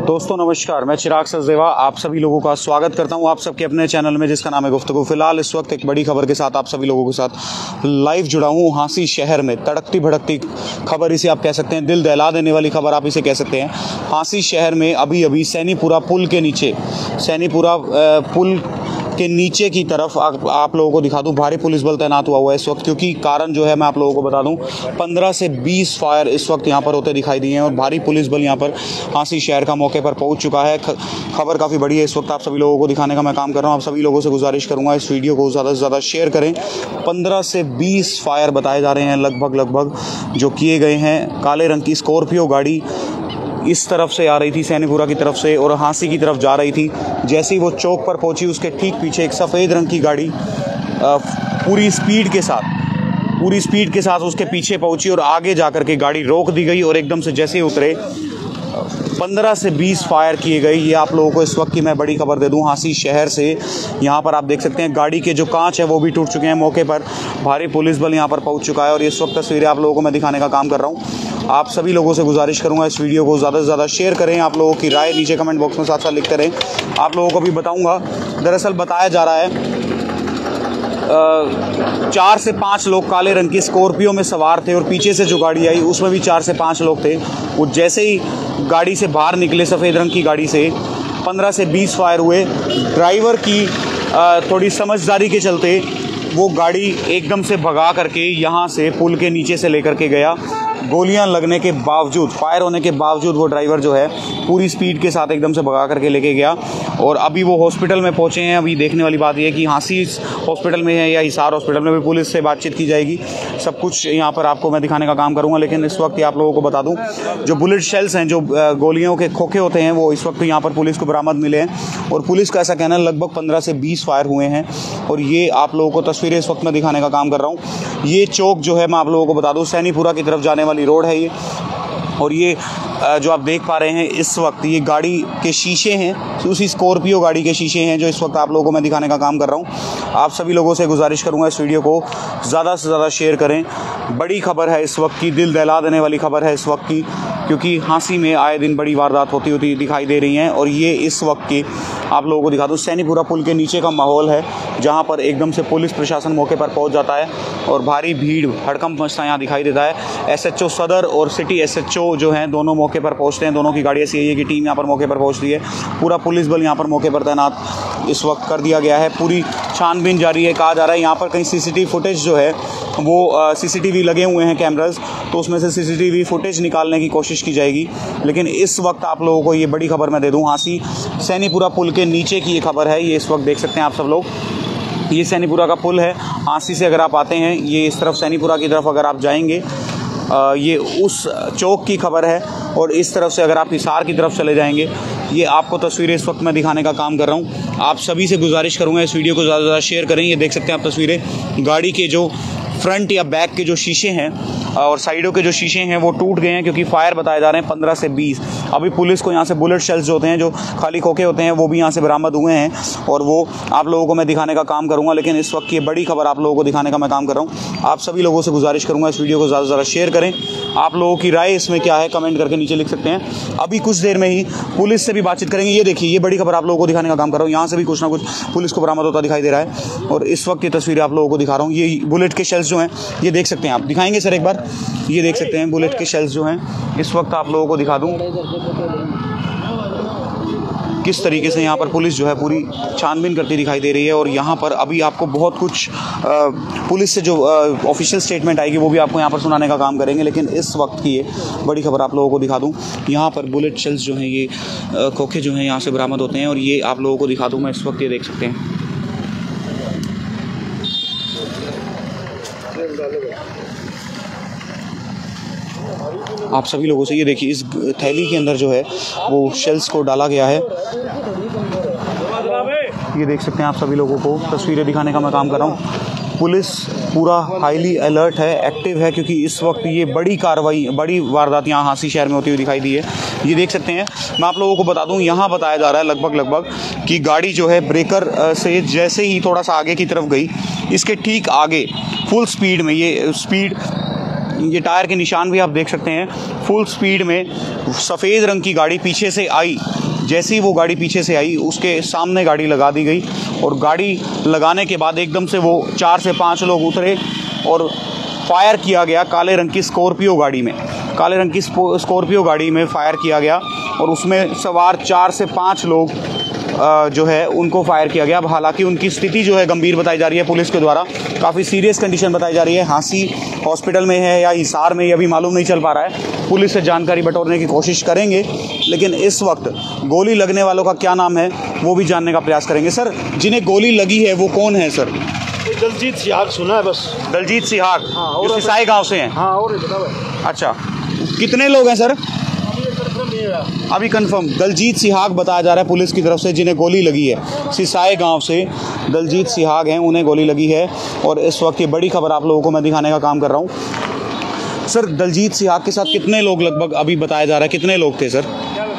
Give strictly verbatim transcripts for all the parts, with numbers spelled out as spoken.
दोस्तों नमस्कार, मैं चिराग सचदेवा आप सभी लोगों का स्वागत करता हूं आप सबके अपने चैनल में जिसका नाम है गुफ्तगू। फिलहाल इस वक्त एक बड़ी खबर के साथ आप सभी लोगों के साथ लाइव जुड़ा हूं। हांसी शहर में तड़कती भड़कती खबर इसे आप कह सकते हैं, दिल दहला देने वाली खबर आप इसे कह सकते हैं। हांसी शहर में अभी अभी सैनीपुरा पुल के नीचे सैनीपुरा पुल के नीचे की तरफ आ, आप लोगों को दिखा दूं, भारी पुलिस बल तैनात हुआ हुआ है इस वक्त, क्योंकि कारण जो है मैं आप लोगों को बता दूं पंद्रह से बीस फायर इस वक्त यहां पर होते दिखाई दिए हैं और भारी पुलिस बल यहां पर हांसी शहर का मौके पर पहुंच चुका है। खबर काफ़ी बड़ी है इस वक्त, आप सभी लोगों को दिखाने का मैं काम कर रहा हूं। आप सभी लोगों से गुजारिश करूंगा इस वीडियो को ज़्यादा से ज़्यादा शेयर करें। पंद्रह से बीस फायर बताए जा रहे हैं लगभग लगभग जो किए गए हैं। काले रंग की स्कॉर्पियो गाड़ी इस तरफ से आ रही थी सैनीपुरा की तरफ से और हांसी की तरफ जा रही थी। जैसे ही वो चौक पर पहुंची उसके ठीक पीछे एक सफ़ेद रंग की गाड़ी पूरी स्पीड के साथ पूरी स्पीड के साथ उसके पीछे पहुंची और आगे जाकर के गाड़ी रोक दी गई और एकदम से जैसे ही उतरे पंद्रह से बीस फायर किए गए। ये आप लोगों को इस वक्त की मैं बड़ी खबर दे दूं हांसी शहर से। यहाँ पर आप देख सकते हैं गाड़ी के जो कांच है वो भी टूट चुके हैं। मौके पर भारी पुलिस बल यहाँ पर पहुँच चुका है और इस वक्त तस्वीरें आप लोगों को मैं दिखाने का काम कर रहा हूँ। आप सभी लोगों से गुजारिश करूंगा इस वीडियो को ज़्यादा से ज़्यादा शेयर करें। आप लोगों की राय नीचे कमेंट बॉक्स में साथ साथ लिखते रहें। आप लोगों को भी बताऊँगा, दरअसल बताया जा रहा है चार से पाँच लोग काले रंग की स्कॉर्पियो में सवार थे और पीछे से जो गाड़ी आई उसमें भी चार से पाँच लोग थे। वो जैसे ही गाड़ी से बाहर निकले सफ़ेद रंग की गाड़ी से पंद्रह से बीस फायर हुए। ड्राइवर की थोड़ी समझदारी के चलते वो गाड़ी एकदम से भगा करके यहाँ से पुल के नीचे से लेकर के गया। गोलियां लगने के बावजूद, फायर होने के बावजूद वो ड्राइवर जो है पूरी स्पीड के साथ एकदम से भगा करके लेके गया और अभी वो हॉस्पिटल में पहुंचे हैं। अभी देखने वाली बात यह है कि हांसी हॉस्पिटल में है या हिसार हॉस्पिटल में भी पुलिस से बातचीत की जाएगी। सब कुछ यहाँ पर आपको मैं दिखाने का काम करूँगा, लेकिन इस वक्त आप लोगों को बता दूँ जो बुलेट शेल्स हैं, जो गोलियों के खोखे होते हैं, वो इस वक्त यहाँ पर पुलिस को बरामद मिले हैं और पुलिस का ऐसा कहना है लगभग पंद्रह से बीस फायर हुए हैं। और ये आप लोगों को तस्वीरें इस वक्त मैं दिखाने का काम कर रहा हूँ। ये चौक जो है मैं आप लोगों को बता दूँ सैनीपुरा की तरफ जाने वाली रोड है ये, और ये जो आप देख पा रहे हैं इस वक्त ये गाड़ी के शीशे हैं, उसी स्कॉर्पियो गाड़ी के शीशे हैं जो इस वक्त आप लोगों को मैं दिखाने का काम कर रहा हूं। आप सभी लोगों से गुजारिश करूंगा इस वीडियो को ज़्यादा से ज़्यादा शेयर करें। बड़ी खबर है इस वक्त की, दिल दहला देने वाली खबर है इस वक्त की, क्योंकि हांसी में आए दिन बड़ी वारदात होती होती दिखाई दे रही हैं। और ये इस वक्त की आप लोगों को दिखा दूँ सैनीपुरा पुल के नीचे का माहौल है, जहाँ पर एकदम से पुलिस प्रशासन मौके पर पहुँच जाता है और भारी भीड़ हड़कंप मचता यहाँ दिखाई देता है। एस एच ओ सदर और सिटी एस एच ओ जो हैं दोनों मौके पर पहुँचते हैं, दोनों की गाड़ी सी आई ए की टीम यहाँ पर मौके पर पहुँचती है। पूरा पुलिस बल यहाँ पर मौके पर तैनात इस वक्त कर दिया गया है। पूरी छानबीन जारी है। कहा जा रहा है यहाँ पर कहीं सीसीटीवी फुटेज जो है वो सीसीटीवी लगे हुए हैं कैमराज, तो उसमें से सीसीटीवी फुटेज निकालने की कोशिश की जाएगी। लेकिन इस वक्त आप लोगों को ये बड़ी खबर मैं दे दूँ, हांसी सैनीपुरा पुल के नीचे की ये खबर है। ये इस वक्त देख सकते हैं आप सब लोग, ये सैनीपुरा का पुल है। हांसी से अगर आप आते हैं, ये इस तरफ सैनीपुरा की तरफ अगर आप जाएंगे, आ, ये उस चौक की खबर है। और इस तरफ से अगर आप हिसार की तरफ चले जाएंगे, ये आपको तस्वीरें इस वक्त मैं दिखाने का काम कर रहा हूँ। आप सभी से गुजारिश करूँगा इस वीडियो को ज़्यादा से ज़्यादा शेयर करें। ये देख सकते हैं आप तस्वीरें, गाड़ी के जो फ्रंट या बैक के जो शीशे हैं और साइडों के जो शीशे हैं वो टूट गए हैं, क्योंकि फायर बताए जा रहे हैं पंद्रह से बीस। अभी पुलिस को यहाँ से बुलेट शेल्स जो होते हैं, जो खाली खोखे होते हैं, वो भी यहाँ से बरामद हुए हैं और वो आप लोगों को मैं दिखाने का काम करूँगा। लेकिन इस वक्त ये बड़ी खबर आप लोगों को दिखाने का मैं काम कर रहा हूँ। आप सभी लोगों से गुजारिश करूँगा इस वीडियो को ज़्यादा से ज़्यादा शेयर करें। आप लोगों की राय इसमें क्या है कमेंट करके नीचे लिख सकते हैं। अभी कुछ देर में ही पुलिस से भी बातचीत करेंगे। ये देखिए, ये बड़ी खबर आप लोगों को दिखाने का काम कर रहा हूँ। यहाँ से भी कुछ ना कुछ पुलिस को बरामद होता दिखाई दे रहा है और इस वक्त ये तस्वीरें आप लोगों को दिखा रहा हूँ। ये बुलेट के शेल्स जो हैं ये देख सकते हैं आप, दिखाएंगे सर एक बार। ये देख सकते हैं बुलेट के शेल्स जो हैं इस वक्त आप लोगों को दिखा दूं किस तरीके से यहाँ पर पुलिस जो है पूरी छानबीन करती दिखाई दे रही है। और यहाँ पर अभी आपको बहुत कुछ आ, पुलिस से जो ऑफिशियल स्टेटमेंट आएगी वो भी आपको यहाँ पर सुनाने का काम करेंगे। लेकिन इस वक्त की ये बड़ी खबर आप लोगों को दिखा दूँ। यहाँ पर बुलेट शेल्स जो हैं ये खोखे जो हैं यहाँ से बरामद होते हैं और ये आप लोगों को दिखा दूँ मैं इस वक्त। ये देख सकते हैं आप सभी लोगों से, ये देखिए इस थैली के अंदर जो है वो शेल्स को डाला गया है। ये देख सकते हैं आप सभी लोगों को तस्वीरें दिखाने का मैं काम कर रहा हूँ। पुलिस पूरा हाईली अलर्ट है, एक्टिव है, क्योंकि इस वक्त ये बड़ी कार्रवाई, बड़ी वारदात यहाँ हांसी शहर में होती हुई दिखाई दी है। ये देख सकते हैं। मैं आप लोगों को बता दूं, यहाँ बताया जा रहा है लगभग लगभग कि गाड़ी जो है ब्रेकर से जैसे ही थोड़ा सा आगे की तरफ गई, इसके ठीक आगे फुल स्पीड में, ये स्पीड ये टायर के निशान भी आप देख सकते हैं। फुल स्पीड में सफ़ेद रंग की गाड़ी पीछे से आई, जैसे ही वो गाड़ी पीछे से आई उसके सामने गाड़ी लगा दी गई और गाड़ी लगाने के बाद एकदम से वो चार से पाँच लोग उतरे और फायर किया गया काले रंग की स्कॉर्पियो गाड़ी में। काले रंग की स्कॉर्पियो गाड़ी में फायर किया गया और उसमें सवार चार से पाँच लोग जो है उनको फायर किया गया। अब हालांकि उनकी स्थिति जो है गंभीर बताई जा रही है पुलिस के द्वारा, काफ़ी सीरियस कंडीशन बताई जा रही है। हांसी हॉस्पिटल में है या हिसार में, ये अभी मालूम नहीं चल पा रहा है। पुलिस से जानकारी बटोरने की कोशिश करेंगे, लेकिन इस वक्त गोली लगने वालों का क्या नाम है वो भी जानने का प्रयास करेंगे। सर, जिन्हें गोली लगी है वो कौन है सर? दलजीत सिहाग सुना है बस। दलजीत सिहाग हाँ, जो सिसाई गाँव से हैं? हाँ, और बताओ। अच्छा, कितने लोग हैं सर? अभी कंफर्म दलजीत सिहाग बताया जा रहा है पुलिस की तरफ से, जिन्हें गोली लगी है। सिसाई गांव से दलजीत सिहाग हैं, उन्हें गोली लगी है और इस वक्त ये बड़ी खबर आप लोगों को मैं दिखाने का काम कर रहा हूं। सर, दलजीत सिहाग के साथ कितने लोग लगभग अभी बताया जा रहा है, कितने लोग थे सर?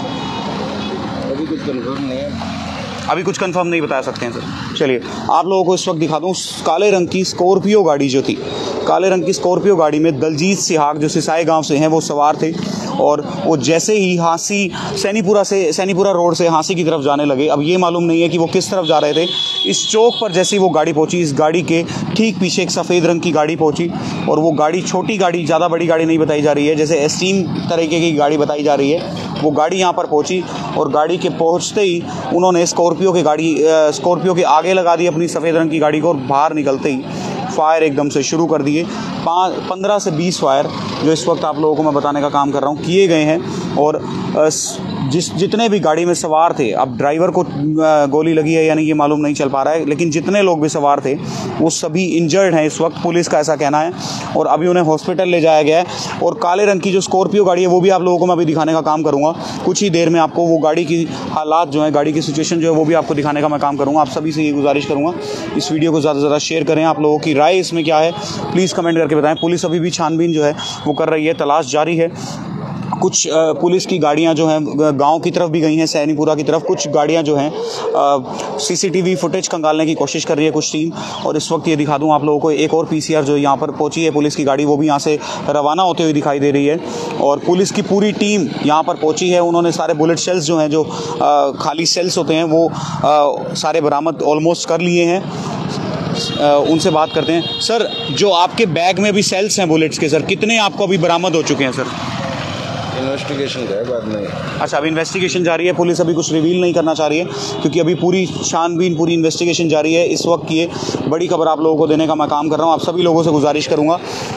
अभी कुछ कंफर्म नहीं है, अभी कुछ कंफर्म नहीं बता सकते हैं सर। चलिए आप लोगों को इस वक्त दिखा दूँ, काले रंग की स्कॉर्पियो गाड़ी जो थी, काले रंग की स्कॉर्पियो गाड़ी में दलजीत सिहाग जो सिसाई गांव से हैं वो सवार थे और वो जैसे ही हांसी सैनीपुरा से सैनीपुरा रोड से हांसी की तरफ जाने लगे। अब ये मालूम नहीं है कि वो किस तरफ जा रहे थे। इस चौक पर जैसे ही वो गाड़ी पहुंची, इस गाड़ी के ठीक पीछे एक सफ़ेद रंग की गाड़ी पहुंची और वो गाड़ी छोटी गाड़ी, ज़्यादा बड़ी गाड़ी नहीं बताई जा रही है, जैसे एस्टीम तरीके की गाड़ी बताई जा रही है। वो गाड़ी यहाँ पर पहुंची और गाड़ी के पहुंचते ही उन्होंने स्कॉर्पियो की गाड़ी स्कॉर्पियो के आगे लगा दी अपनी सफ़ेद रंग की गाड़ी को और बाहर निकलते ही फायर एकदम से शुरू कर दिए। पाँच पंद्रह से बीस फायर जो इस वक्त आप लोगों को मैं बताने का काम कर रहा हूँ किए गए हैं और जिस जितने भी गाड़ी में सवार थे, अब ड्राइवर को गोली लगी है या नहीं ये मालूम नहीं चल पा रहा है, लेकिन जितने लोग भी सवार थे वो सभी इंजर्ड हैं इस वक्त, पुलिस का ऐसा कहना है और अभी उन्हें हॉस्पिटल ले जाया गया है। और काले रंग की जो स्कॉर्पियो गाड़ी है वो भी आप लोगों को मैं अभी दिखाने का काम करूँगा। कुछ ही देर में आपको वो गाड़ी की हालात जो है, गाड़ी की सिचुएशन जो है वो भी आपको दिखाने का मैं काम करूँगा। आप सभी से ये गुजारिश करूँगा, इस वीडियो को ज़्यादा से ज़्यादा शेयर करें। आप लोगों की राय इसमें क्या है प्लीज़ कमेंट करके बताएं। पुलिस अभी भी छानबीन जो है वो कर रही है, तलाश जारी है। कुछ पुलिस की गाड़ियां जो हैं गांव की तरफ भी गई हैं, सैनीपुरा की तरफ। कुछ गाड़ियां जो हैं सीसीटीवी फुटेज खंगालने की कोशिश कर रही है कुछ टीम। और इस वक्त ये दिखा दूं आप लोगों को, एक और पीसीआर जो यहां पर पहुंची है पुलिस की गाड़ी, वो भी यहां से रवाना होते हुए दिखाई दे रही है और पुलिस की पूरी टीम यहां पर पहुंची है। उन्होंने सारे बुलेट शेल्स जो हैं, जो आ, खाली सेल्स होते हैं, वो आ, सारे बरामद ऑलमोस्ट कर लिए हैं। आ, उनसे बात करते हैं। सर, जो आपके बैग में भी सेल्स हैं बुलेट्स के, सर कितने आपको अभी बरामद हो चुके हैं सर? इन्वेस्टिगेशन का है, बाद में। अच्छा, अभी इन्वेस्टिगेशन जारी है, पुलिस अभी कुछ रिवील नहीं करना चाह रही है क्योंकि अभी पूरी छानबीन, पूरी इन्वेस्टिगेशन जारी है। इस वक्त ये बड़ी खबर आप लोगों को देने का मैं काम कर रहा हूँ। आप सभी लोगों से गुजारिश करूँगा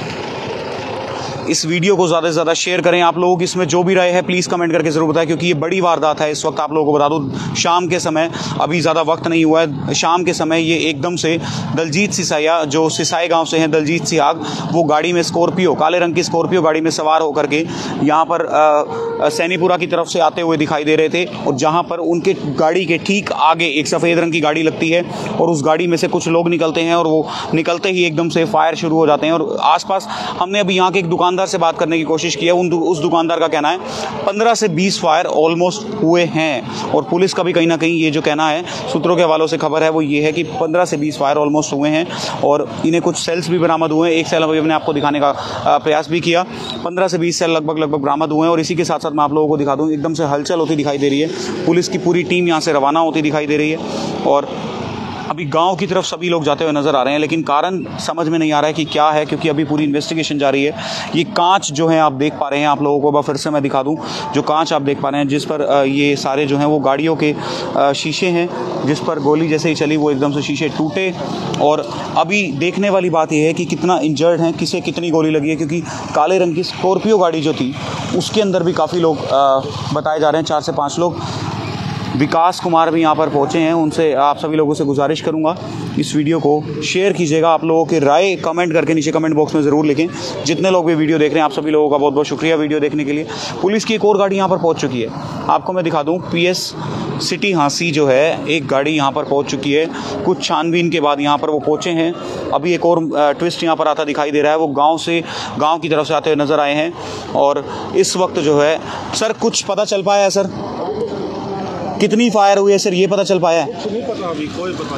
इस वीडियो को ज़्यादा से ज़्यादा शेयर करें। आप लोगों की इसमें जो भी राय है प्लीज़ कमेंट करके ज़रूर बताएं, क्योंकि ये बड़ी वारदात है। इस वक्त आप लोगों को बता दूं, शाम के समय, अभी ज़्यादा वक्त नहीं हुआ है, शाम के समय ये एकदम से दलजीत सिसाया जो सिसाई गांव से हैं, दलजीत सिहाग, वो गाड़ी में स्कॉर्पियो, काले रंग की स्कॉर्पियो गाड़ी में सवार होकर के यहाँ पर सैनीपुरा की तरफ से आते हुए दिखाई दे रहे थे। और जहाँ पर उनके गाड़ी के ठीक आगे एक सफ़ेद रंग की गाड़ी लगती है और उस गाड़ी में से कुछ लोग निकलते हैं और वो निकलते ही एकदम से फायर शुरू हो जाते हैं। और आसपास हमने अभी यहाँ के एक दुकान से बात करने की कोशिश की है। उन उस दुकानदार का कहना है पंद्रह से बीस फायर ऑलमोस्ट हुए हैं और पुलिस का भी कहीं ना कहीं ये जो कहना है, सूत्रों के हवालों से खबर है, वो ये है कि पंद्रह से बीस फायर ऑलमोस्ट हुए हैं और इन्हें कुछ सेल्स भी बरामद हुए हैं। एक सेल अभी हमने आपको दिखाने का प्रयास भी किया। पंद्रह से बीस सेल लगभग लगभग बरामद हुए हैं और इसी के साथ साथ मैं आप लोगों को दिखा दूँ, एकदम से हलचल होती दिखाई दे रही है। पुलिस की पूरी टीम यहाँ से रवाना होती दिखाई दे रही है और अभी गांव की तरफ सभी लोग जाते हुए नज़र आ रहे हैं, लेकिन कारण समझ में नहीं आ रहा है कि क्या है, क्योंकि अभी पूरी इन्वेस्टिगेशन जारी है। ये कांच जो है आप देख पा रहे हैं, आप लोगों को फिर से मैं दिखा दूं, जो कांच आप देख पा रहे हैं जिस पर ये सारे जो हैं वो गाड़ियों के शीशे हैं, जिस पर गोली जैसे ही चली वो एकदम से शीशे टूटे। और अभी देखने वाली बात यह है कि कितना इंजर्ड हैं, किसे कितनी गोली लगी है, क्योंकि काले रंग की स्कॉर्पियो गाड़ी जो थी उसके अंदर भी काफ़ी लोग बताए जा रहे हैं, चार से पाँच लोग। विकास कुमार भी यहाँ पर पहुँचे हैं, उनसे आप सभी लोगों से गुजारिश करूँगा इस वीडियो को शेयर कीजिएगा। आप लोगों की राय कमेंट करके नीचे कमेंट बॉक्स में ज़रूर लिखें। जितने लोग भी वीडियो देख रहे हैं, आप सभी लोगों का बहुत बहुत शुक्रिया वीडियो देखने के लिए। पुलिस की एक और गाड़ी यहाँ पर पहुँच चुकी है, आपको मैं दिखा दूँ, पी एस सिटी हांसी जो है एक गाड़ी यहाँ पर पहुँच चुकी है। कुछ छानबीन के बाद यहाँ पर वो पहुँचे हैं। अभी एक और ट्विस्ट यहाँ पर आता दिखाई दे रहा है, वो गाँव से गाँव की तरफ से आते हुए नज़र आए हैं और इस वक्त जो है, सर कुछ पता चल पाया है सर, कितनी फायर हुई है सर, ये पता चल पाया है? नहीं पता, अभी कोई पता नहीं।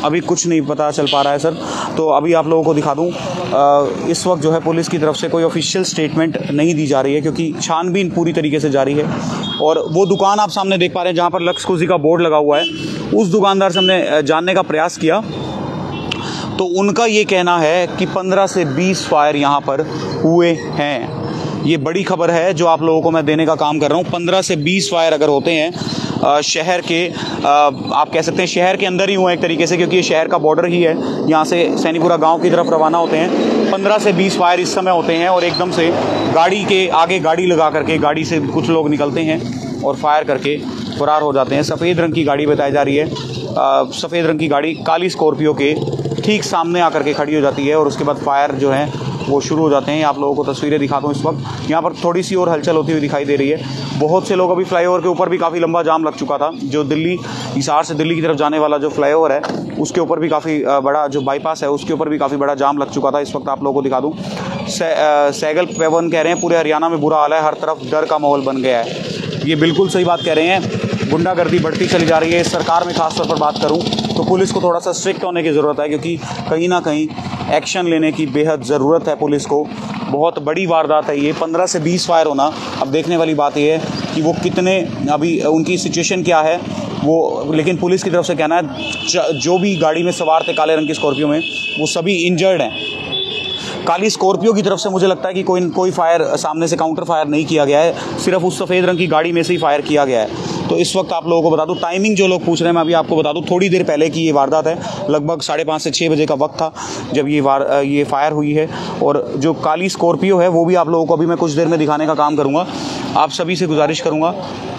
अभी कुछ नहीं पता चल पा रहा है सर। तो अभी आप लोगों को दिखा दूं, इस वक्त जो है पुलिस की तरफ से कोई ऑफिशियल स्टेटमेंट नहीं दी जा रही है क्योंकि छानबीन पूरी तरीके से जारी है। और वो दुकान आप सामने देख पा रहे हैं जहाँ पर लक्स कुजी का बोर्ड लगा हुआ है, उस दुकानदार से हमने जानने का प्रयास किया तो उनका ये कहना है कि पंद्रह से बीस फायर यहाँ पर हुए हैं। ये बड़ी खबर है जो आप लोगों को मैं देने का काम कर रहा हूँ। पंद्रह से बीस फायर अगर होते हैं आ, शहर के आ, आप कह सकते हैं शहर के अंदर ही हुए एक तरीके से, क्योंकि ये शहर का बॉर्डर ही है, यहाँ से सैनीपुरा गांव की तरफ रवाना होते हैं। पंद्रह से बीस फायर इस समय होते हैं और एकदम से गाड़ी के आगे गाड़ी लगा करके गाड़ी से कुछ लोग निकलते हैं और फायर करके फरार हो जाते हैं। सफ़ेद रंग की गाड़ी बताई जा रही है, सफ़ेद रंग की गाड़ी काली स्कॉर्पियो के ठीक सामने आकर के खड़ी हो जाती है और उसके बाद फायर जो है वो शुरू हो जाते हैं। आप लोगों को तस्वीरें दिखाता हूँ। इस वक्त यहाँ पर थोड़ी सी और हलचल होती हुई दिखाई दे रही है। बहुत से लोग अभी फ्लाईओवर के ऊपर भी काफ़ी लंबा जाम लग चुका था, जो दिल्ली हिसार से दिल्ली की तरफ जाने वाला जो फ्लाईओवर है उसके ऊपर भी काफ़ी बड़ा, जो बाईपास है उसके ऊपर भी काफ़ी बड़ा जाम लग चुका था। इस वक्त आप लोगों को दिखा दूँ, सैगल पेवन कह रहे हैं पूरे हरियाणा में बुरा हाल है, हर तरफ डर का माहौल बन गया है। ये बिल्कुल सही बात कह रहे हैं। गुंडागर्दी बढ़ती चली जा रही है। सरकार में खास तौर पर बात करूं तो पुलिस को थोड़ा सा स्ट्रिक्ट होने की ज़रूरत है, क्योंकि कहीं ना कहीं एक्शन लेने की बेहद ज़रूरत है पुलिस को। बहुत बड़ी वारदात है ये, पंद्रह से बीस फायर होना। अब देखने वाली बात ये है कि वो कितने, अभी उनकी सिचुएशन क्या है वो, लेकिन पुलिस की तरफ से कहना है जो भी गाड़ी में सवार थे काले रंग की स्कॉर्पियो में वो सभी इंजर्ड हैं। काली स्कॉर्पियो की तरफ से मुझे लगता है कि कोई कोई फायर सामने से काउंटर फायर नहीं किया गया है, सिर्फ उस सफ़ेद रंग की गाड़ी में से ही फायर किया गया है। तो इस वक्त आप लोगों को बता दूं, टाइमिंग जो लोग पूछ रहे हैं मैं अभी आपको बता दूं, थोड़ी देर पहले की ये वारदात है। लगभग साढ़े पाँच से छः बजे का वक्त था जब ये वार ये फायर हुई है। और जो काली स्कॉर्पियो है वो भी आप लोगों को अभी मैं कुछ देर में दिखाने का काम करूँगा। आप सभी से गुजारिश करूँगा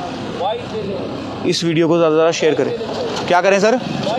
इस वीडियो को ज़्यादा से ज़्यादा शेयर करें। क्या करें सर?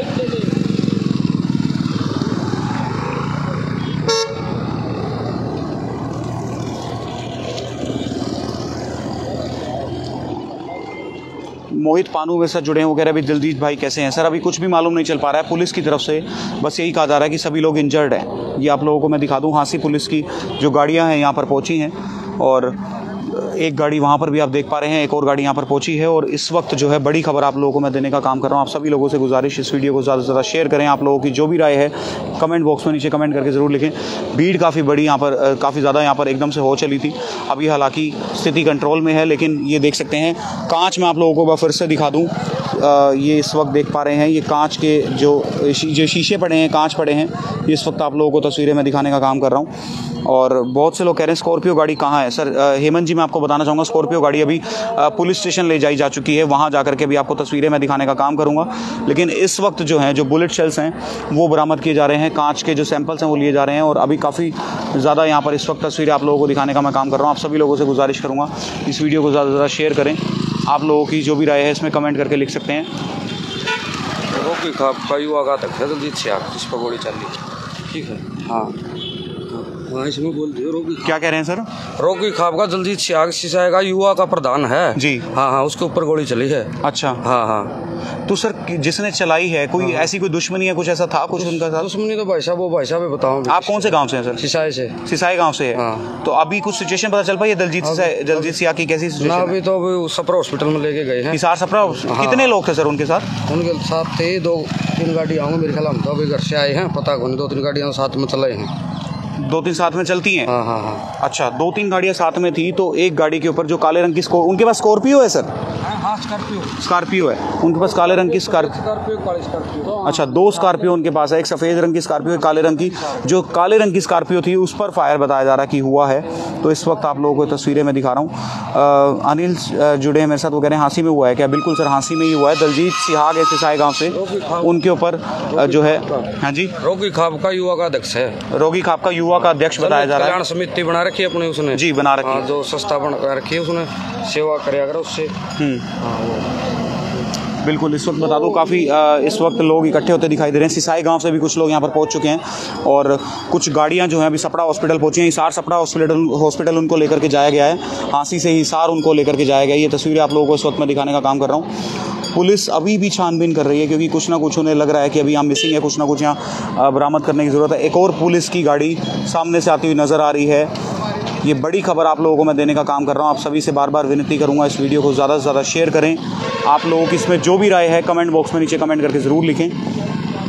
मोहित पानू मेरे साथ जुड़े हैं, वो कह रहे हैं अभी दिलजीत भाई कैसे हैं? सर अभी कुछ भी मालूम नहीं चल पा रहा है पुलिस की तरफ से, बस यही कहा जा रहा है कि सभी लोग इंजर्ड हैं। ये आप लोगों को मैं दिखा दूं, हांसी पुलिस की जो गाड़ियां हैं यहाँ पर पहुंची हैं और एक गाड़ी वहाँ पर भी आप देख पा रहे हैं, एक और गाड़ी यहाँ पर पहुंची है। और इस वक्त जो है बड़ी खबर आप लोगों को मैं देने का काम कर रहा हूँ। आप सभी लोगों से गुजारिश, इस वीडियो को ज़्यादा से ज़्यादा शेयर करें। आप लोगों की जो भी राय है कमेंट बॉक्स में नीचे कमेंट करके ज़रूर लिखें। भीड़ काफ़ी बड़ी यहाँ पर, काफ़ी ज़्यादा यहाँ पर एकदम से हो चली थी। अभी हालांकि स्थिति कंट्रोल में है, लेकिन ये देख सकते हैं कांच में आप लोगों को फिर से दिखा दूँ, ये इस वक्त देख पा रहे हैं ये कांच के जो जो शीशे पड़े हैं, कांच पड़े हैं, ये इस वक्त आप लोगों को तस्वीरें में दिखाने का काम कर रहा हूँ। और बहुत से लोग कह रहे हैं स्कॉर्पियो गाड़ी कहाँ है? सर हेमंत जी मैं आपको बताना चाहूँगा, स्कॉर्पियो गाड़ी अभी पुलिस स्टेशन ले जाई जा चुकी है, वहाँ जा करके भी आपको तस्वीरें मैं दिखाने का काम करूँगा। लेकिन इस वक्त जो हैं जो बुलेट शेल्स हैं वो बरामद किए जा रहे हैं, कांच के जो सैंपल्स हैं वो लिए जा रहे हैं और अभी काफ़ी ज़्यादा यहाँ पर इस वक्त तस्वीरें आप लोगों को दिखाने का मैं काम कर रहा हूँ। आप सभी लोगों से गुजारिश करूँगा इस वीडियो को ज़्यादा से ज़्यादा शेयर करें। आप लोगों की जो भी राय है इसमें कमेंट करके लिख सकते हैं। रोकी खाप का युवा का तक है दिलजीत सियाग जिस पर गोली चल रही, ठीक है? हाँ हाँ इसमें बोल दियो रोकी। क्या कह रहे हैं सर? रोकी खाप का दिलजीत सियाग सिसाए का युवा का प्रधान है जी। हाँ हाँ उसके ऊपर गोली चली है। अच्छा हाँ हाँ। तो सर जिसने चलाई है कोई हाँ। ऐसी कोई दुश्मनी है, कुछ ऐसा था कुछ उनका साथ? दुश्मनी तो भाई साहब वो भाई साहब बताओ। आप कौन से गांव से हैं सर? सिसाई से। सिसाई गांव से है। हाँ। तो अभी कुछ सिचुएशन पता चल पाई है दलजीत दलजीत सियाग की कैसी सिचुएशन? अभी तो अभी सपरा हॉस्पिटल में लेके गए हैं। हिसार सपरा? कितने लोग थे सर उनके साथ? उनके साथ थे दो तीन गाड़ी आऊँगे मेरे ख्याल, हम तो अभी घर से आए हैं, पता कौन दो तीन गाड़ियाँ साथ में चलाए हैं। दो तीन साथ में चलती हैं? हाँ हाँ हाँ। अच्छा दो तीन गाड़ियाँ साथ में थी, तो एक गाड़ी के ऊपर जो काले रंग की स्कॉर्पियो, उनके पास स्कॉर्पियो है सर? हाँ स्कॉर्पियो। स्कॉर्पियो है उनके पास, काले रंग की स्कॉर्पियो। अच्छा दो स्कॉर्पियो उनके पास है, एक सफ़ेद रंग की स्कॉर्पियो, एक काले रंग की। जो काले रंग की स्कॉर्पियो थी उस पर फायर बताया जा रहा कि हुआ है। तो इस वक्त आप लोगों को तस्वीरें मैं दिखा रहा हूँ। अनिल जुड़े हैं मेरे साथ, वो कह रहे हैं हाँसी में हुआ है क्या? बिल्कुल सर हाँसी में ही हुआ है। दलजीत सिहाग है सिसाई गाँव से, उनके ऊपर जो है। हाँ जी। रोगी खाप का युवा का अध्यक्ष है। रोगी खाप का युवा का अध्यक्ष बताया जा रहा है। कल्याण समिति बना रखी है अपने उसने जी, बना रखी है। जो संस्था बना रखी है उसने, सेवा करे अगर उससे। बिल्कुल इस वक्त बता दूं काफ़ी इस वक्त लोग इकट्ठे होते दिखाई दे रहे हैं। सिसाई गांव से भी कुछ लोग यहां पर पहुंच चुके हैं और कुछ गाड़ियां जो हैं अभी सपड़ा हॉस्पिटल पहुंची हैं। हिसार सपड़ा हॉस्पिटल हॉस्पिटल उनको लेकर के जाया गया है, हांसी से हिसार उनको लेकर के जाया गया है। ये तस्वीरें आप लोगों को इस वक्त मैं दिखाने का काम कर रहा हूँ। पुलिस अभी भी छानबीन कर रही है क्योंकि कुछ ना कुछ उन्हें लग रहा है कि अभी यहाँ मिसिंग है, कुछ ना कुछ यहाँ बरामद करने की ज़रूरत है। एक और पुलिस की गाड़ी सामने से आती हुई नज़र आ रही है। ये बड़ी खबर आप लोगों को मैं देने का काम कर रहा हूँ। आप सभी से बार बार विनती करूँगा इस वीडियो को ज़्यादा से ज़्यादा शेयर करें। आप लोगों की इसमें जो भी राय है कमेंट बॉक्स में नीचे कमेंट करके ज़रूर लिखें।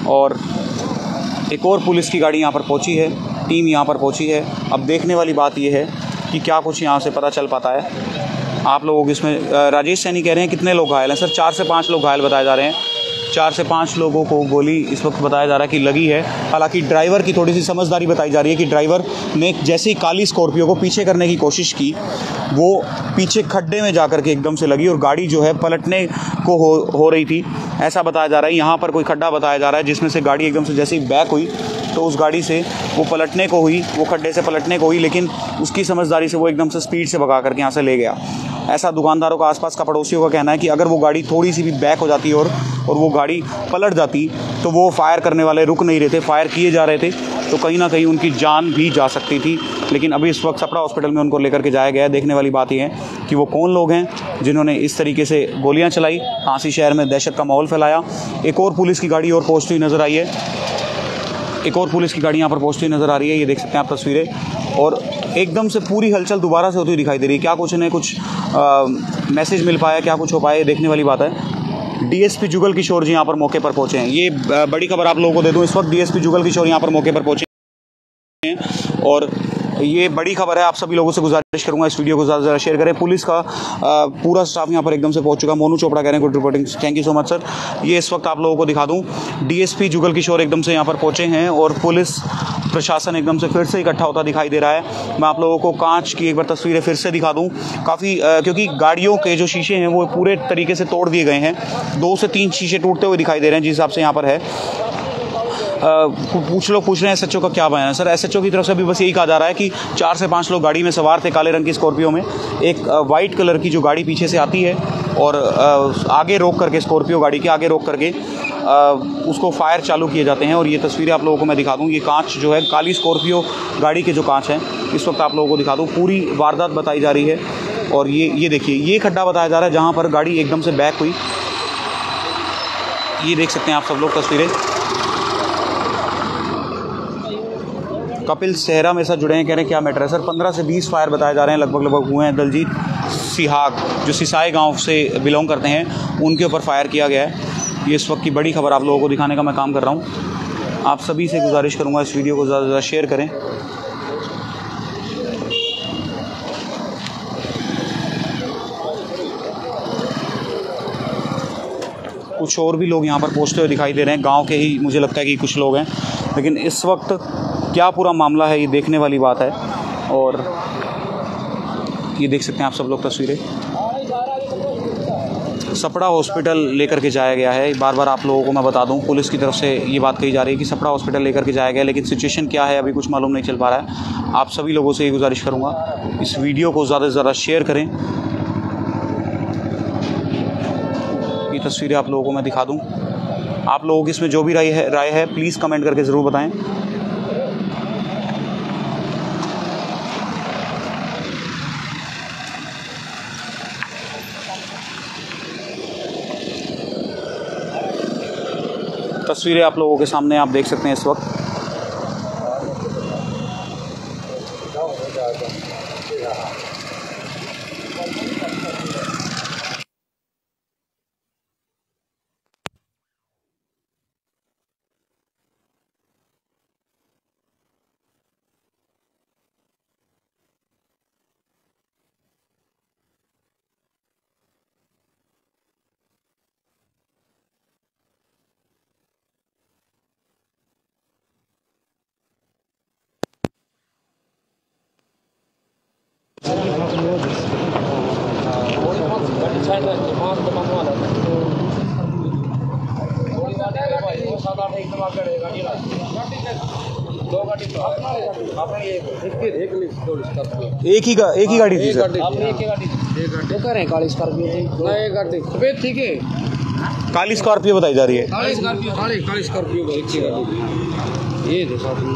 और एक और पुलिस की गाड़ी यहाँ पर पहुँची है, टीम यहाँ पर पहुँची है। अब देखने वाली बात यह है कि क्या कुछ यहाँ से पता चल पाता है। आप लोगों को इसमें राजेश सैनी कह रहे हैं कितने लोग घायल हैं? सर चार से पाँच लोग घायल बताए जा रहे हैं। चार से पाँच लोगों को गोली इस वक्त बताया जा रहा है कि लगी है। हालांकि ड्राइवर की थोड़ी सी समझदारी बताई जा रही है कि ड्राइवर ने जैसे ही काली स्कॉर्पियो को पीछे करने की कोशिश की, वो पीछे खड्डे में जाकर के एकदम से लगी और गाड़ी जो है पलटने को हो हो रही थी, ऐसा बताया जा रहा है। यहाँ पर कोई खड्डा बताया जा रहा है जिसमें से गाड़ी एकदम से जैसे ही बैक हुई तो उस गाड़ी से वो पलटने को हुई, वो खड्डे से पलटने को हुई, लेकिन उसकी समझदारी से वो एकदम से स्पीड से भगा करके यहाँ से ले गया। ऐसा दुकानदारों का, आसपास का पड़ोसियों का कहना है कि अगर वो गाड़ी थोड़ी सी भी बैक हो जाती और और वो गाड़ी पलट जाती तो वो फायर करने वाले रुक नहीं रहे थे, फायर किए जा रहे थे, तो कहीं ना कहीं उनकी जान भी जा सकती थी। लेकिन अभी इस वक्त सपड़ा हॉस्पिटल में उनको लेकर के जाया गया है। देखने वाली बात यह है कि वो कौन लोग हैं जिन्होंने इस तरीके से गोलियां चलाई, झांसी शहर में दहशत का माहौल फैलाया। एक और पुलिस की गाड़ी और पहुंचती हुई नज़र आई है, एक और पुलिस की गाड़ी यहाँ पर पहुंचती हुई नज़र आ रही है। ये देख सकते हैं आप तस्वीरें, और एकदम से पूरी हलचल दोबारा से होती हुई दिखाई दे रही है। क्या कुछ इन्हें कुछ आ, मैसेज मिल पाया, क्या कुछ हो पाया, देखने वाली बात है। डीएसपी जुगल किशोर जी यहाँ पर मौके पर पहुँचे हैं। ये बड़ी खबर आप लोगों को दे दूँ, इस वक्त डीएसपी जुगल किशोर यहाँ पर मौके पर पहुँचे हैं और ये बड़ी खबर है। आप सभी लोगों से गुजारिश करूंगा इस वीडियो को ज़्यादा से ज़्यादा शेयर करें। पुलिस का आ, पूरा स्टाफ यहाँ पर एकदम से पहुंच चुका है। मोनू चोपड़ा कह रहे हैं good reporting, thank you so much sir. ये इस वक्त आप लोगों को दिखा दूं, डीएसपी जुगल किशोर एकदम से यहाँ पर पहुंचे हैं और पुलिस प्रशासन एकदम से फिर से इकट्ठा होता दिखाई दे रहा है। मैं आप लोगों को कांच की एक बार तस्वीरें फिर से दिखा दूँ काफ़ी, क्योंकि गाड़ियों के जो शीशे हैं वो पूरे तरीके से तोड़ दिए गए हैं। दो से तीन शीशे टूटते हुए दिखाई दे रहे हैं जिस हिसाब से यहाँ पर है। कुछ लोग पूछ रहे हैं एसएचओ का क्या बयान है। सर एसएचओ की तरफ से भी बस यही कहा जा रहा है कि चार से पाँच लोग गाड़ी में सवार थे, काले रंग की स्कॉर्पियो में। एक वाइट कलर की जो गाड़ी पीछे से आती है और आगे रोक करके, स्कॉर्पियो गाड़ी के आगे रोक करके उसको फायर चालू किए जाते हैं। और ये तस्वीरें आप लोगों को मैं दिखा दूँ, ये कांच जो है काली स्कॉर्पियो गाड़ी के जो कांच हैं इस वक्त आप लोगों को दिखा दूँ। पूरी वारदात बताई जा रही है और ये ये देखिए, ये खड्डा बताया जा रहा है जहाँ पर गाड़ी एकदम से बैक हुई। ये देख सकते हैं आप सब लोग तस्वीरें। कपिल सेहरा मेरे साथ जुड़े हैं, कह रहे हैं क्या मैटर है। सर पंद्रह से बीस फायर बताए जा रहे हैं लगभग लगभग हुए हैं। दलजीत सिहाग जो सिसाई गांव से बिलोंग करते हैं उनके ऊपर फायर किया गया है। ये इस वक्त की बड़ी खबर आप लोगों को दिखाने का मैं काम कर रहा हूँ। आप सभी से गुजारिश करूँगा इस वीडियो को ज़्यादा से ज़्यादा शेयर करें। कुछ और भी लोग यहाँ पर पहुँचते हुए दिखाई दे रहे हैं, गाँव के ही मुझे लगता है कि कुछ लोग हैं, लेकिन इस वक्त क्या पूरा मामला है ये देखने वाली बात है। और ये देख सकते हैं आप सब लोग तस्वीरें, सपड़ा हॉस्पिटल लेकर के जाया गया है। बार बार आप लोगों को मैं बता दूं, पुलिस की तरफ से ये बात कही जा रही है कि सपड़ा हॉस्पिटल लेकर के जाया गया, लेकिन सिचुएशन क्या है अभी कुछ मालूम नहीं चल पा रहा है। आप सभी लोगों से ये गुजारिश करूँगा इस वीडियो को ज़्यादा से ज़्यादा शेयर करें। ये तस्वीरें आप लोगों को मैं दिखा दूँ। आप लोगों की इसमें जो भी राय है राय है प्लीज़ कमेंट करके ज़रूर बताएँ। तस्वीरें आप लोगों के सामने आप देख सकते हैं इस वक्त। एक ही गा, एक ही गाड़ी थी सर। काली स्कॉर्पियो बताई जा रही है। काली स्कॉर्पियो काली स्कॉर्पियो ये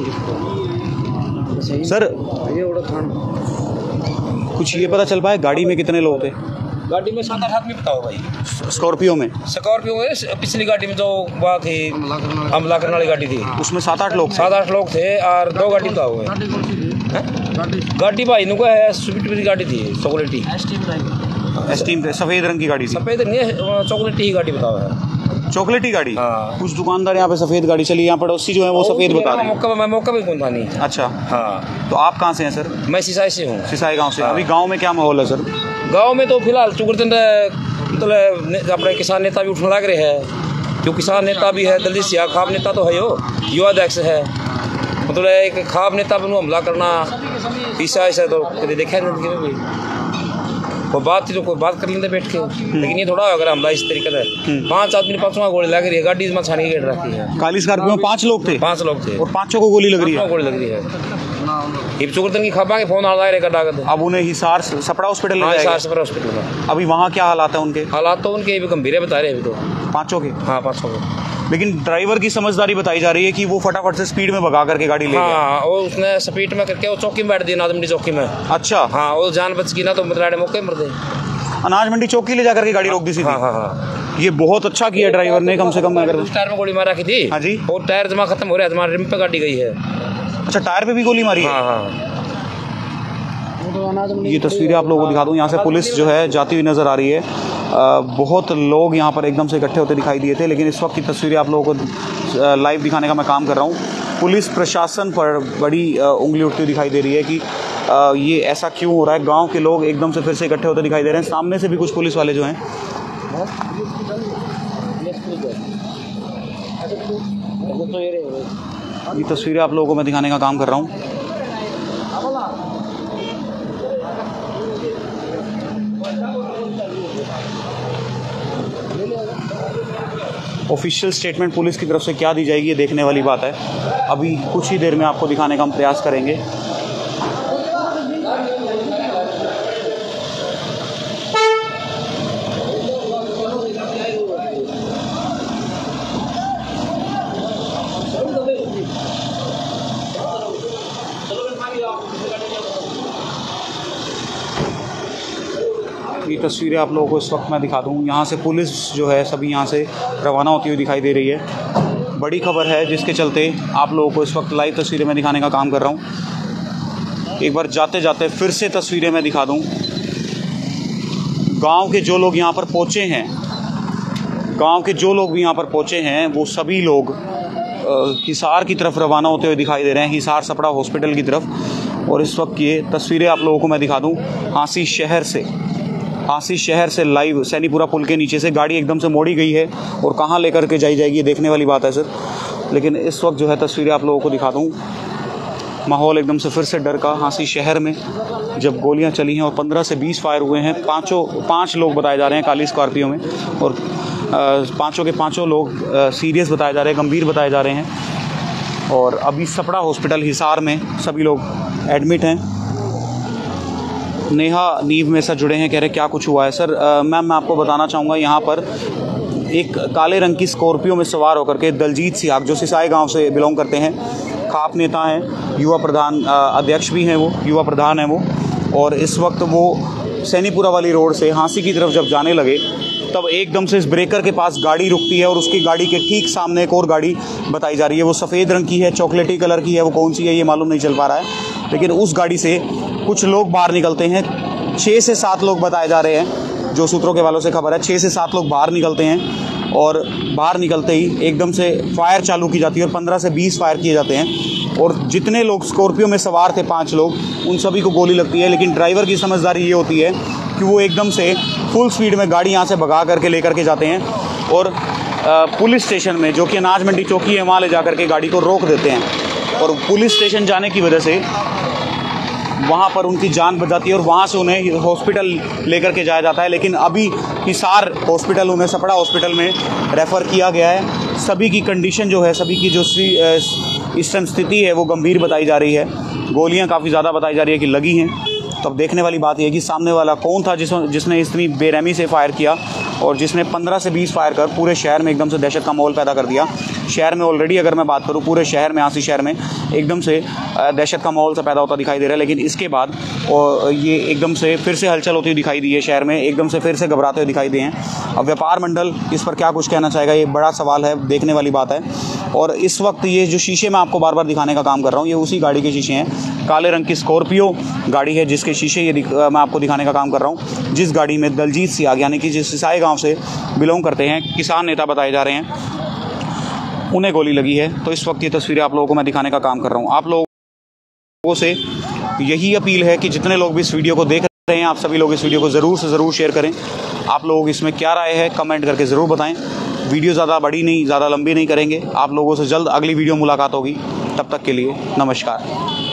सर ये उड़ा थान कुछ ये पता चल पाया गाड़ी में कितने लोग थे? गाड़ी में सात आठ आदमी बताओ भाई। स्कॉर्पियो में स्कॉर्पियो में पिछली गाड़ी में जो वहाँ थी हमला करने वाली गाड़ी थी उसमें सात आठ लोग सात आठ लोग थे और दो गाड़ी बताओ हुए। गाड़ी भाई नुको है स्विफ्ट की गाड़ी थी, चॉकलेटी एस्टीम सफ़ेद रंग की गाड़ी थी। सफ़ेद नहीं चॉकलेटी ही गाड़ी बताओ है। चॉकलेटी गाड़ी। हाँ। कुछ दुकानदार यहाँ पे सफ़ेद गाड़ी चली, यहाँ पड़ोसी जो है वो सफ़ेद बता रहे हैं। मौका मैं मौका भी कौन था नहीं। अच्छा, हाँ। तो आप कहाँ से हैं सर? मैं सिसाई से हूँ। सिसाई गांव से। हाँ। अभी गांव में क्या माहौल है सर? गांव में तो फिलहाल चुकरचंद मतलब अपने किसान नेता भी उठने लग रहे हैं। जो किसान नेता भी है दलजीत सियाह, खाब नेता तो है, हो युवा अध्यक्ष है, मतलब एक खाब नेता पर हमला करना ईसा ऐसा तो कभी देखा नहीं जिंदगी में भी। कोई बात थी तो कोई बात कर लेते बैठ के, लेकिन ये थोड़ा अगर हमला इस तरीके से पांच आदमी पांचवा गोली लग रही है, गाड़ी में छानी गेट रखी है। काली स्कॉर्पियो में पांच लोग थे? पांच लोग थे और पांचों को गोली लग रही है? गोली लग रही है। ये चुकरचंद की खबा के फोन आ रहा है डागत। अब उन्हें हिसार सपड़ा हॉस्पिटल ले जाएगा? हिसार सपड़ा हॉस्पिटल में। अभी वहाँ क्या हालात है उनके? हालात तो उनके भी गंभीर बता रहे हैं अभी तो पांचों के। हाँ पांचों के। लेकिन ड्राइवर की समझदारी बताई जा रही है कि वो फटाफट से स्पीड में भगा करके गाड़ी ले गया। हाँ, और उसने स्पीड में करके वो चौकी में बैठ दिया, नादमंडी चौकी में। अच्छा। हाँ, वो जान बच गई ना तो मतलब मौके मर गए। अनाज मंडी चौकी ले जाकर के गाड़ी रोक दी सीधी। हाँ हाँ हाँ। ये बहुत अच्छा किया ड्राइवर ने, कम से कम अगर उस टायर में गोली मार रखी थी। हाँ जी। और टायर जमा खत्म हो रहा है, तुम्हारे रिम पे गाड़ी गई है। अच्छा, टायर पे भी गोली मारी है? हाँ हाँ। ये तस्वीरें आप लोगों को दिखा दूं, यहाँ से पुलिस जो है जाती हुई नज़र आ रही है। आ, बहुत लोग यहाँ पर एकदम से इकट्ठे होते दिखाई दिए थे, लेकिन इस वक्त की तस्वीरें आप लोगों को लाइव दिखाने का मैं काम कर रहा हूँ। पुलिस प्रशासन पर बड़ी उंगली उठती हुई दिखाई दे रही है कि आ, ये ऐसा क्यों हो रहा है। गांव के लोग एकदम से फिर से इकट्ठे होते दिखाई दे रहे हैं। सामने से भी कुछ पुलिस वाले जो हैं, ये तस्वीरें आप लोगों को मैं दिखाने का काम कर रहा हूँ। ऑफिशियल स्टेटमेंट पुलिस की तरफ से क्या दी जाएगी ये देखने वाली बात है। अभी कुछ ही देर में आपको दिखाने का हम प्रयास करेंगे। ये तस्वीरें आप लोगों को इस वक्त मैं दिखा दूँ। यहाँ से पुलिस जो है सभी यहाँ से रवाना होती हुई दिखाई दे रही है। बड़ी खबर है जिसके चलते आप लोगों को इस वक्त लाइव तस्वीरें मैं दिखाने का काम कर रहा हूँ। एक बार जाते जाते फिर से तस्वीरें मैं दिखा दूँ। गांव के जो लोग यहाँ पर पहुँचे हैं, गांव के जो लोग भी यहाँ पर पहुँचे हैं, वो सभी लोग हिसार की तरफ रवाना होते हुए दिखाई दे रहे हैं, हिसार सपड़ा हॉस्पिटल की तरफ। और इस वक्त ये तस्वीरें आप लोगों को मैं दिखा दूँ हांसी शहर से। हांसी शहर से लाइव सैनीपुरा पुल के नीचे से गाड़ी एकदम से मोड़ी गई है और कहाँ लेकर के जाई जाएगी ये देखने वाली बात है सर। लेकिन इस वक्त जो है तस्वीरें आप लोगों को दिखा दूँ। माहौल एकदम से फिर से डर का हांसी शहर में जब गोलियां चली हैं और पंद्रह से बीस फायर हुए हैं। पाँचों पाँच लोग बताए जा रहे हैं काली स्कॉर्पियो में, और पाँचों के पाँचों लोग सीरियस बताए जा रहे हैं, गंभीर बताए जा रहे हैं। और अभी सपड़ा हॉस्पिटल हिसार में सभी लोग एडमिट हैं। नेहा नींव में सर जुड़े हैं, कह रहे क्या कुछ हुआ है सर? मैम मैं आपको बताना चाहूँगा, यहाँ पर एक काले रंग की स्कॉर्पियो में सवार होकर के दलजीत सियाग जो सिसाई गांव से बिलोंग करते हैं, खाप नेता हैं, युवा प्रधान अध्यक्ष भी हैं, वो युवा प्रधान हैं वो, और इस वक्त वो सैनीपुरा वाली रोड से हांसी की तरफ जब जाने लगे तब एकदम से इस ब्रेकर के पास गाड़ी रुकती है और उसकी गाड़ी के ठीक सामने एक और गाड़ी बताई जा रही है। वो सफ़ेद रंग की है, चॉकलेटी कलर की है, वो कौन सी है ये मालूम नहीं चल पा रहा है। लेकिन उस गाड़ी से कुछ लोग बाहर निकलते हैं, छः से सात लोग बताए जा रहे हैं, जो सूत्रों के वालों से खबर है। छः से सात लोग बाहर निकलते हैं और बाहर निकलते ही एकदम से फायर चालू की जाती है और पंद्रह से बीस फायर किए जाते हैं। और जितने लोग स्कॉर्पियो में सवार थे, पाँच लोग, उन सभी को गोली लगती है। लेकिन ड्राइवर की समझदारी ये होती है कि वो एकदम से फुल स्पीड में गाड़ी यहाँ से भगा करके लेकर के जाते हैं और पुलिस स्टेशन में, जो कि अनाज मंडी चौकी है, वहाँ ले जा करके गाड़ी को रोक देते हैं। और पुलिस स्टेशन जाने की वजह से वहाँ पर उनकी जान बच जाती है और वहाँ से उन्हें हॉस्पिटल लेकर के जाया जाता है। लेकिन अभी हिसार हॉस्पिटल, उन्हें सपड़ा हॉस्पिटल में रेफ़र किया गया है। सभी की कंडीशन जो है, सभी की जो इस टाइम स्थिति है वो गंभीर बताई जा रही है। गोलियाँ काफ़ी ज़्यादा बताई जा रही है कि लगी हैं। तो अब देखने वाली बात यह है कि सामने वाला कौन था जिस जिसने इतनी बेरहमी से फायर किया और जिसने पंद्रह से बीस फायर कर पूरे शहर में एकदम से दहशत का माहौल पैदा कर दिया। शहर में ऑलरेडी अगर मैं बात करूं, पूरे शहर में, हांसी शहर में एकदम से दहशत का माहौल से पैदा होता दिखाई दे रहा है। लेकिन इसके बाद और ये एकदम से फिर से हलचल होती दिखाई दी है शहर में, एकदम से फिर से घबराते हुए दिखाई दिए हैं। अब व्यापार मंडल इस पर क्या कुछ कहना चाहेगा, ये बड़ा सवाल है, देखने वाली बात है। और इस वक्त ये जो शीशे मैं आपको बार बार दिखाने का काम कर रहा हूँ, ये उसी गाड़ी के शीशे हैं। काले रंग की स्कॉर्पियो गाड़ी है जिसके शीशे ये मैं आपको दिखाने का काम कर रहा हूँ, जिस गाड़ी में दलजीत सियाग यानी कि जिस सिसाई गाँव से बिलोंग करते हैं, किसान नेता बताए जा रहे हैं, उन्हें गोली लगी है। तो इस वक्त ये तस्वीरें आप लोगों को मैं दिखाने का काम कर रहा हूँ। आप लोगों से यही अपील है कि जितने लोग भी इस वीडियो को देख रहे हैं, आप सभी लोग इस वीडियो को ज़रूर से ज़रूर शेयर करें। आप लोग इसमें क्या राय है कमेंट करके ज़रूर बताएं। वीडियो ज़्यादा बड़ी नहीं, ज़्यादा लंबी नहीं करेंगे। आप लोगों से जल्द अगली वीडियो मुलाकात होगी। तब तक के लिए नमस्कार।